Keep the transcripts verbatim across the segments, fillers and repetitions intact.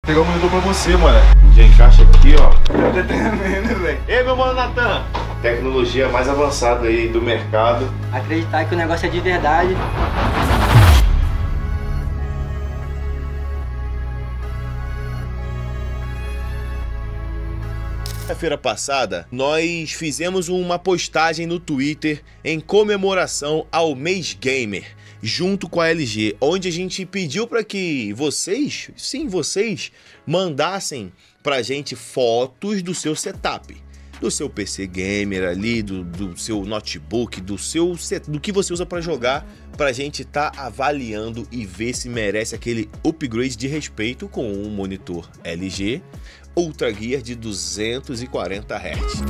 Pegar um monitor pra você, mano. Já encaixa aqui, ó. Eu tô tremendo, velho. Ei, meu mano Natan. Tecnologia mais avançada aí do mercado. Acreditar que o negócio é de verdade. Quinta-feira passada, nós fizemos uma postagem no Twitter em comemoração ao Mês Gamer, junto com a L G, onde a gente pediu para que vocês, sim, vocês, mandassem pra gente fotos do seu setup, do seu P C gamer ali, do, do seu notebook, do seu set, do que você usa para jogar, pra gente tá avaliando e ver se merece aquele upgrade de respeito com um monitor L G Ultra Gear de duzentos e quarenta hertz.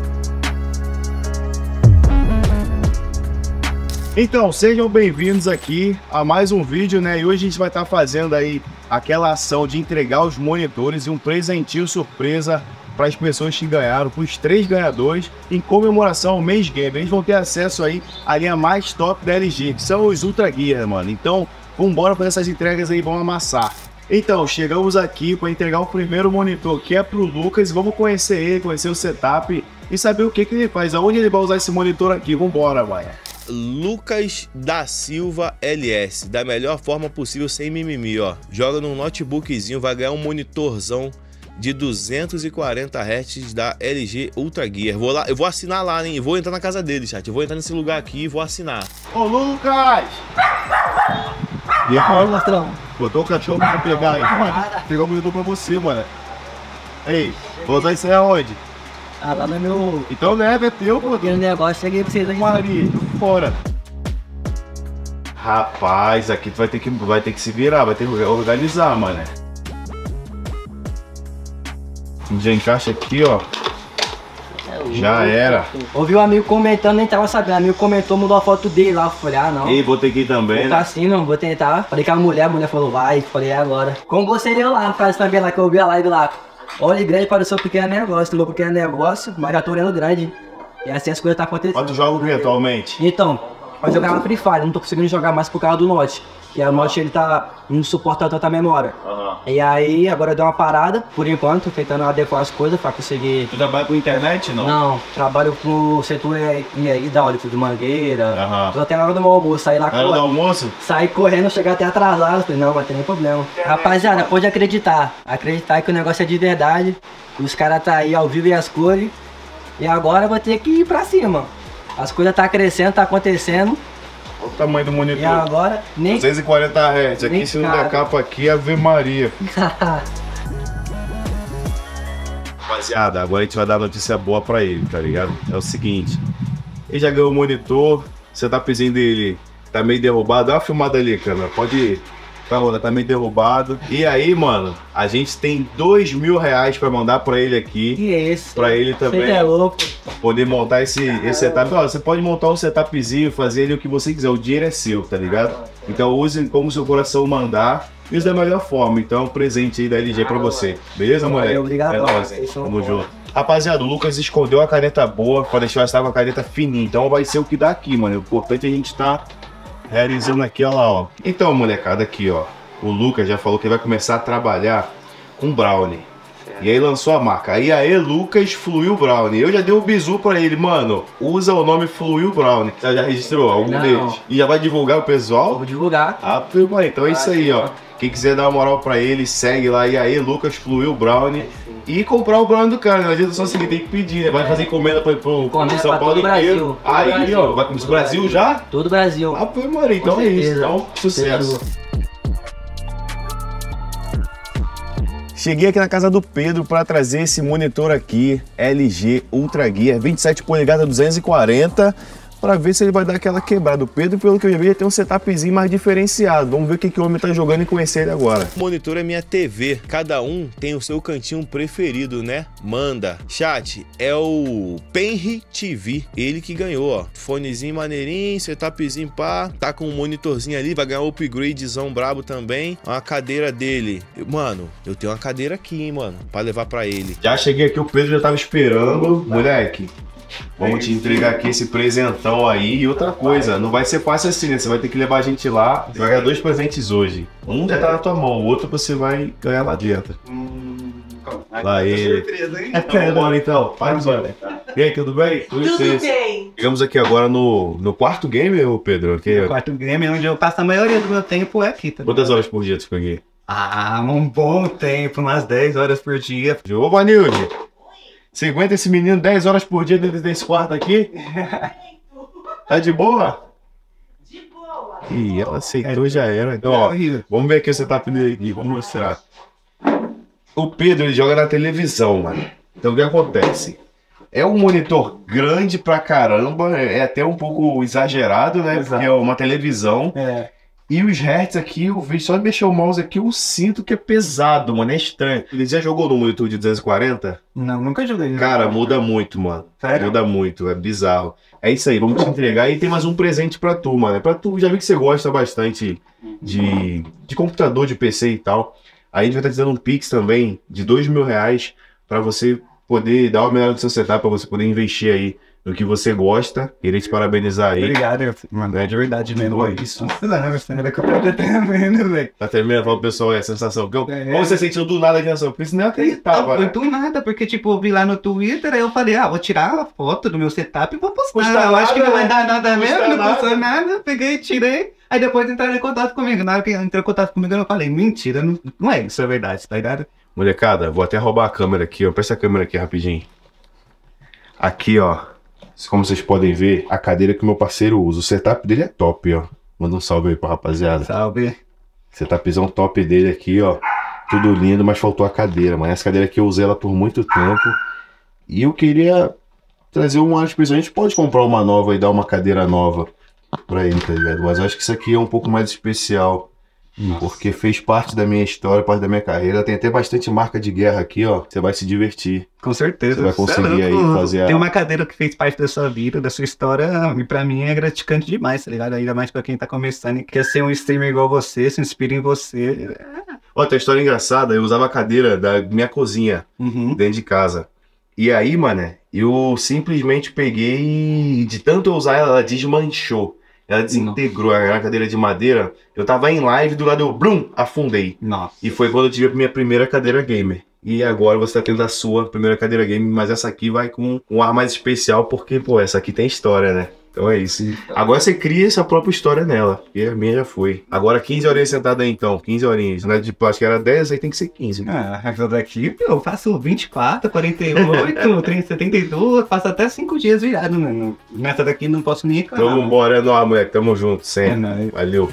Então, sejam bem-vindos aqui a mais um vídeo, né? E hoje a gente vai estar fazendo aí aquela ação de entregar os monitores e um presentinho surpresa para as pessoas que ganharam, para os três ganhadores, em comemoração ao Mês Gamer. Eles vão ter acesso aí à linha mais top da L G, que são os Ultra Gear, mano. Então, vamos embora fazer essas entregas aí, vamos amassar. Então, chegamos aqui para entregar o primeiro monitor, que é pro Lucas. Vamos conhecer ele, conhecer o setup e saber o que, que ele faz, aonde ele vai usar esse monitor aqui. Vambora, vai. Lucas da Silva L S, da melhor forma possível, sem mimimi, ó. Joga num notebookzinho, vai ganhar um monitorzão de duzentos e quarenta hertz da L G Ultra Gear. Vou lá, eu vou assinar lá, hein? Eu vou entrar na casa dele, chat. Eu vou entrar nesse lugar aqui e vou assinar. Ô, Lucas! E aí, Mostrão. botou o cachorro pra pegar aí. Mano, pegou o monitor pra você, mano. Ei, vou usar isso aí aonde? Ah, lá no meu... Então leva, é teu, pô. Aquele negócio, cheguei pra vocês aí. Maria, fora. Rapaz, aqui tu vai ter que, vai ter que se virar, vai ter que organizar, mano. Já encaixa aqui, ó. Já era. Ouvi um amigo comentando, nem tava sabendo. O amigo comentou, mudou a foto dele lá. Eu falei, ah, não. Ei, vou ter que ir também, Vou né? tá assim, não, vou tentar. Falei com a mulher, a mulher falou, vai. Falei, é agora. Como você deu lá, faz também lá, que eu vi a live lá. Olha grande para o seu pequeno negócio. Meu pequeno negócio, mas já tô olhando grande. E assim as coisas tá acontecendo. Quanto joga o atualmente? Então, eu jogava Free Fire, não tô conseguindo jogar mais por causa do Note. Que o Note ele tá, não suporta tanta memória. Uhum. E aí, agora deu uma parada, por enquanto, tentando adequar as coisas pra conseguir... Tu trabalha com internet, não? Não, trabalho pro setor hidráulico de Mangueira. Aham. Tô até na hora do meu almoço, sair lá Na hora do almoço? sair correndo, chegar até atrasado. Falei, não, vai ter nem problema. Rapaziada, pode acreditar. Acreditar que o negócio é de verdade. Os caras tá aí ao vivo e as cores. E agora eu vou ter que ir pra cima. As coisas tá crescendo, tá acontecendo. Olha o tamanho do monitor. E agora, nem... duzentos e quarenta hertz. Aqui nem em cima da cara. capa aqui, Ave Maria. Rapaziada, agora a gente vai dar notícia boa pra ele, tá ligado? É o seguinte, ele já ganhou o monitor, o setupzinho dele tá meio derrubado. Dá uma filmada ali, câmera, pode ir. Tá, tá meio derrubado. E aí, mano, a gente tem dois mil reais pra mandar pra ele aqui. Que é isso? Pra ele também. Você é louco. Poder montar esse, esse setup. Ó, você pode montar um setupzinho, fazer ele o que você quiser, o dinheiro é seu, tá ligado? Então use como seu coração mandar. Use da melhor forma. Então, um presente aí da L G pra você. Beleza, moleque? Obrigado. É nóis, hein? Tamo junto. Rapaziada, o Lucas escondeu a caneta boa pra deixar estar com a caneta fininha. Então vai ser o que dá aqui, mano. O importante é a gente tá realizando aqui, ó lá, ó. Então, molecada, aqui, ó. O Lucas já falou que vai começar a trabalhar com Brownie. E aí lançou a marca. Aí, aí, Lucas Fluil Brownie. Eu já dei um bizu pra ele, mano. Usa o nome Fluil Brownie. Você já registrou algum Não. deles? E já vai divulgar o pessoal? Vou divulgar. Ah, mano, então é isso aí, ó. Quem quiser dar uma moral pra ele, segue lá. E aí, Lucas Fluil Brownie. E comprar o Brownie do cara, né? A gente só seguir, tem que pedir, né? Vai fazer encomenda pra, pro, Encomenda pro São pra Paulo todo o inteiro. Brasil. Todo Aí, Brasil. ó, vai começar o Brasil já? Todo o Brasil. Ah, pô, mano, então Com é isso. certeza. Então, sucesso. Fechou. Cheguei aqui na casa do Pedro para trazer esse monitor aqui, L G Ultra Gear, vinte e sete polegadas, duzentos e quarenta, para ver se ele vai dar aquela quebrada. O Pedro, pelo que eu já vi, ele tem um setupzinho mais diferenciado. Vamos ver o que, que o homem tá jogando e conhecer ele agora. O monitor é minha T V, cada um tem o seu cantinho preferido, né? Manda. Chat, é o Penry T V, ele que ganhou, ó. Fonezinho maneirinho, setupzinho pá, tá com um monitorzinho ali, vai ganhar um upgradezão brabo também. A cadeira dele, mano, eu tenho uma cadeira aqui, hein, mano, pra levar pra ele. Já cheguei aqui, o Pedro já tava esperando. Moleque, Vamos te entregar aqui esse presentão aí. E outra coisa, não vai ser fácil assim, né? Você vai ter que levar a gente lá. Você vai ganhar dois presentes hoje. Um já tá na tua mão, o outro você vai ganhar lá dentro. Hum, lá ele. Surpresa, hein? Então, bora então. Faz, olha. E aí, tudo bem? Tudo bem. Chegamos aqui agora no, no quarto game, ô Pedro. Okay? O quarto game é onde eu passo a maioria do meu tempo é aqui, tá? Quantas horas por dia tu fica aqui? Ah, um bom tempo, umas dez horas por dia. Ô, Vanilde, você aguenta esse menino dez horas por dia dentro desse quarto aqui? Tá de boa? De boa. Ih, ela aceitou, já era. Então, ó, vamos ver aqui o setup dele aqui, vamos mostrar. O Pedro, ele joga na televisão, mano. Então, o que acontece? É um monitor grande pra caramba, é até um pouco exagerado, né? Exato. Porque é uma televisão. É. E os hertz aqui, eu vejo só de mexer o mouse aqui, eu sinto que é pesado, mano, é estranho. Ele já jogou no monitor de duzentos e quarenta? Não, nunca joguei. Cara, muda muito, mano. Sério? Muda muito, é bizarro. É isso aí, vamos te entregar e tem mais um presente pra tu, mano. É pra tu, já vi que você gosta bastante de, de computador, de P C e tal. Aí a gente vai estar te dando um Pix também de dois mil reais pra você poder dar uma melhora no seu setup, pra você poder investir aí no que você gosta. Queria te parabenizar aí. Obrigado, mano, é de verdade mesmo. Boa. Isso. Não, você era que eu tava tremendo, velho. Tá terminando, fala pro pessoal aí a sensação. Como É. você sentiu do nada aqui na sua frente? Não acreditava, Não, né? do nada, porque tipo, eu vi lá no Twitter, aí eu falei, ah, vou tirar a foto do meu setup e vou postar. Custa eu acho que nada, não vai né? dar nada Custa mesmo, não nada. custou nada. Peguei, tirei, aí depois entraram em contato comigo. Na hora que entrou em contato comigo, eu falei, mentira, não, não é isso, é verdade, tá ligado? Molecada, vou até roubar a câmera aqui, ó. Presta a câmera aqui rapidinho. Aqui, ó. Como vocês podem ver, a cadeira que o meu parceiro usa. O setup dele é top, ó. Manda um salve aí pra rapaziada. Salve. Setupzão top dele aqui, ó. Tudo lindo, mas faltou a cadeira, mano. Essa cadeira aqui eu usei ela por muito tempo. E eu queria trazer uma expressão. A gente pode comprar uma nova e dar uma cadeira nova pra ele, tá ligado? Mas eu acho que isso aqui é um pouco mais especial. Nossa. Porque fez parte da minha história, parte da minha carreira. Tem até bastante marca de guerra aqui, ó. Você vai se divertir. Com certeza. Você vai conseguir Cê é aí louco. fazer a... Tem uma cadeira que fez parte da sua vida, da sua história, e pra mim é gratificante demais, tá ligado? Ainda mais pra quem tá começando e quer ser um streamer igual você, se inspira em você. Ó, tem uma história engraçada. Eu usava a cadeira da minha cozinha, Uhum. dentro de casa. E aí, mano, eu simplesmente peguei e de tanto eu usar ela, ela desmanchou. Ela desintegrou, era uma cadeira de madeira. Eu tava em live, do lado eu, blum, afundei. Nossa. E foi quando eu tive a minha primeira cadeira gamer. E agora você tá tendo a sua primeira cadeira gamer, mas essa aqui vai com um ar mais especial, porque, pô, essa aqui tem história, né? Então é isso. Agora você cria essa própria história nela, porque a minha já foi. Agora quinze horinhas sentada aí então, quinze horinhas. Né? De plástico era dez, aí tem que ser quinze. Ah, essa daqui eu faço vinte e quatro, quarenta e oito, trinta, setenta e dois, faço até cinco dias virado, mano. Nessa daqui não posso nem reclamar. Então vambora, é nóis, moleque. Tamo junto, É sempre. nóis. Valeu.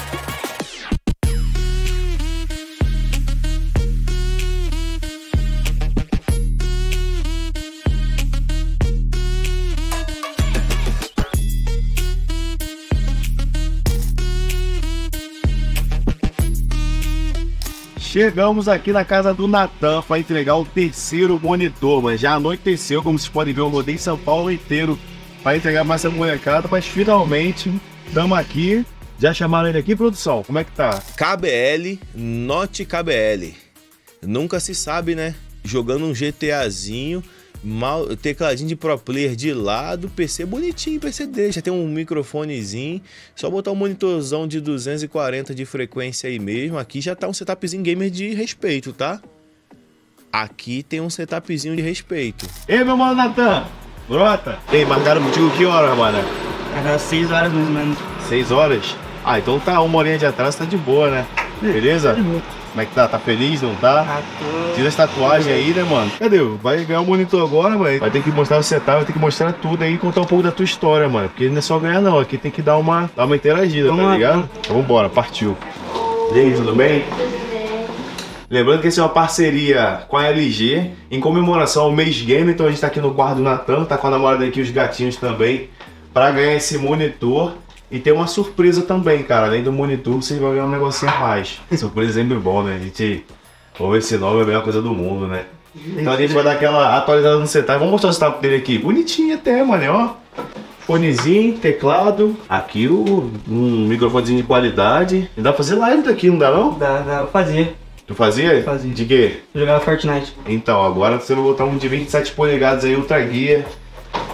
Chegamos aqui na casa do Natan para entregar o terceiro monitor, mas já anoiteceu, como vocês podem ver, eu rodei São Paulo inteiro para entregar mais essa molecada, mas finalmente estamos aqui. Já chamaram ele aqui, produção? Como é que tá? K B L, Note K B L. Nunca se sabe, né? Jogando um GTAzinho, mal, tecladinho de pro player de lado, P C bonitinho, P C dele, já tem um microfonezinho, só botar um monitorzão de duzentos e quarenta de frequência aí mesmo. Aqui já tá um setupzinho gamer de respeito, tá? Aqui tem um setupzinho de respeito. Ei, meu mano Natan! Brota! Ei, marcaram contigo que hora, mano? Era seis horas mais ou menos. Seis horas? Ah, então tá uma horinha de atraso, tá de boa, né? Beleza? Como é que tá? Tá feliz, não tá? Tira as tatuagens aí, né, mano? Cadê? Vai ganhar o monitor agora, mano. Vai ter que mostrar o setup, vai ter que mostrar tudo aí e contar um pouco da tua história, mano. Porque não é só ganhar, não. Aqui tem que dar uma, dar uma interagida, Vamos tá lá. ligado? Então vambora, partiu. E aí, tudo bem? Lembrando que essa é uma parceria com a L G, em comemoração ao mês game. Então a gente tá aqui no quarto do Natan, tá com a namorada aqui, os gatinhos também, pra ganhar esse monitor. E tem uma surpresa também, cara. Além do monitor, você vai ganhar um negocinho a mais. Surpresa sempre bom, né? A gente... Vamos ver esse nome é a melhor coisa do mundo, né? Então a gente vai dar aquela atualizada no setup. Vamos mostrar o setup dele aqui. Bonitinho até, mano, ó. Fonezinho, teclado. Aqui o, um microfonezinho de qualidade. E dá pra fazer live daqui, não dá não? Dá, dá pra fazer. Tu fazia? Fazia. De quê? Jogava Fortnite. Então, agora você vai botar um de vinte e sete polegadas aí, Ultra Gear.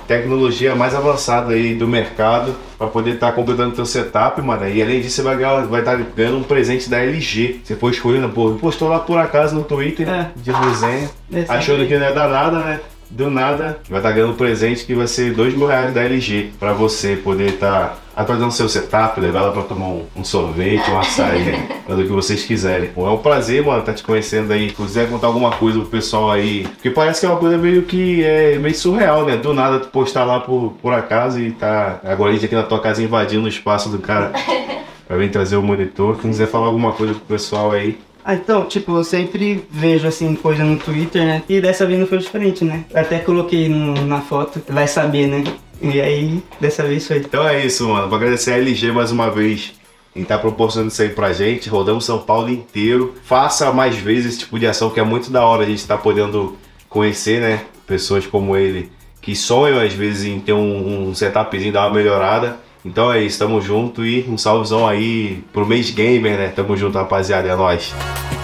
tecnologia mais avançada aí do mercado para poder estar tá completando teu setup, mano. E além disso, você vai ganhar, vai estar tá ganhando um presente da L G. Você foi escolhendo, pô, postou lá por acaso no Twitter, é. de resenha, é, achando que não ia dar nada, né? Do nada, vai estar tá ganhando um presente que vai ser dois mil reais da L G para você poder estar tá atualizando seu setup, levar ela para tomar um, um sorvete, um açaí, né? Do que vocês quiserem. Bom, é um prazer, mano, estar tá te conhecendo aí. Se quiser contar alguma coisa pro pessoal aí, porque parece que é uma coisa meio que é meio surreal, né? Do nada tu postar lá por, por acaso e tá agora a gente aqui na tua casa invadindo o espaço do cara para vir trazer o monitor. Se quiser falar alguma coisa pro pessoal aí. Ah, então, tipo, eu sempre vejo, assim, coisa no Twitter, né? E dessa vez não foi diferente, né? Eu até coloquei no, na foto, vai saber, né? E aí, dessa vez foi. Então é isso, mano. Vou agradecer a L G mais uma vez em estar proporcionando isso aí pra gente. Rodamos São Paulo inteiro. Faça mais vezes esse tipo de ação, que é muito da hora a gente estar podendo conhecer, né? Pessoas como ele, que sonham às vezes em ter um, um setupzinho, dar uma melhorada. Então é isso, tamo junto e um salvezão aí pro Mês Gamer, né? Tamo junto, rapaziada, é nóis.